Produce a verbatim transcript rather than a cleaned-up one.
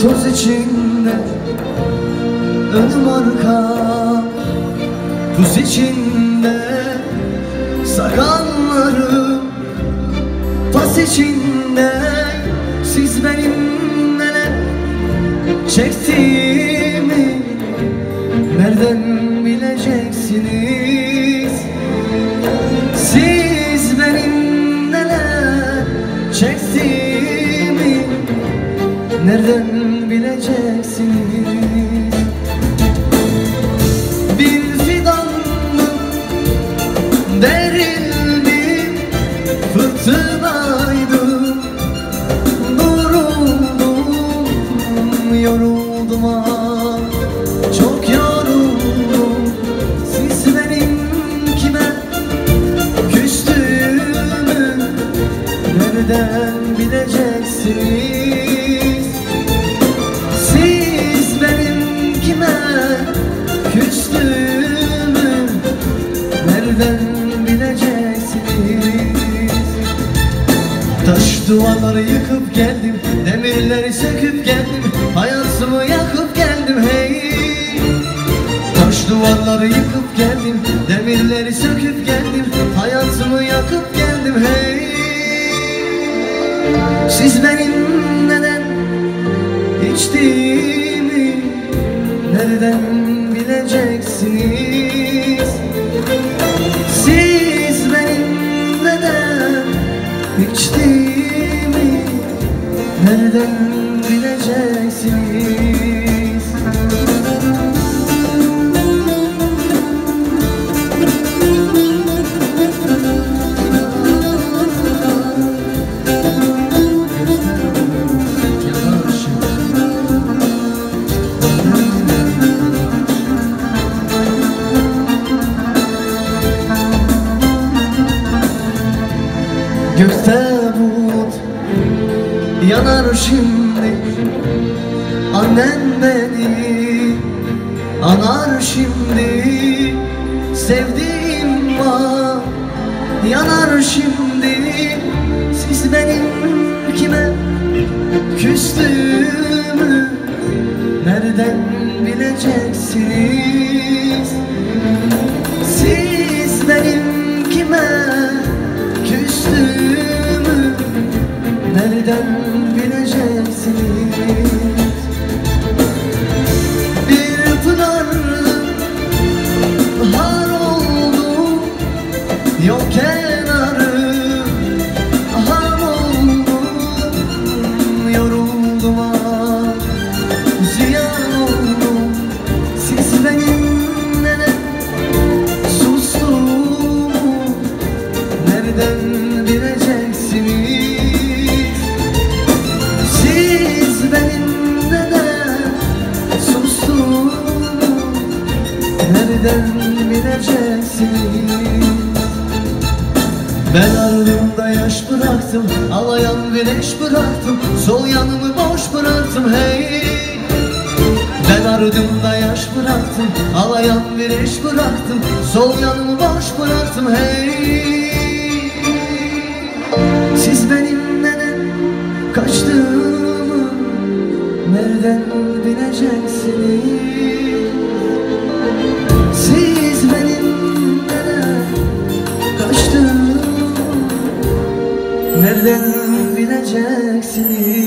toz içinde önüm arka, buz içinde sakallarım, pas içinde siz benim neler çektiğimi nereden bileceksiniz? Siz benim neler çektiğimi nereden bileceksiniz? Bir fidanlık derildi, fırtınaydı, duruldum, yoruldum ah, çok yoruldum. Siz benim kime küstüğümü nereden bileceksiniz? Siz benim kime küstüğümü nereden bileceksiniz? Taş duvarları yıkıp geldim, demirleri söküp geldim, hayatımı yakıp geldim hey. Taş duvarları yıkıp geldim, demirleri söküp geldim, hayatımı yakıp geldim hey. Siz benim neden içtiğimi nereden bileceksiniz? Siz benim neden içtiğimi nereden bileceksiniz? Gökte bulut yanar şimdi, annem beni anar şimdi. Sevdiğim var yanar şimdi. Siz benim kime küstüğümü nereden bileceksiniz? Siz benim kime küstüğümü nereden bileceksiniz? Bir pınarım har oldu, yol kenarı har oldu, yoruldum ah, ziyan oldum. Siz benim neden sustuğumu nereden bileceksiniz? Siz benim neden sustuğumu nereden bileceksiniz? Ben ardımda yaş bıraktım, ağlayan güneş bıraktım, sol yanımı boş bıraktım hey. Ben ardımda yaş bıraktım, ağlayan güneş bıraktım, sol yanımı boş bıraktım hey. Siz benim neden kaçtığımı nereden bileceksiniz? Siz benim neden kaçtığımı nereden bileceksiniz?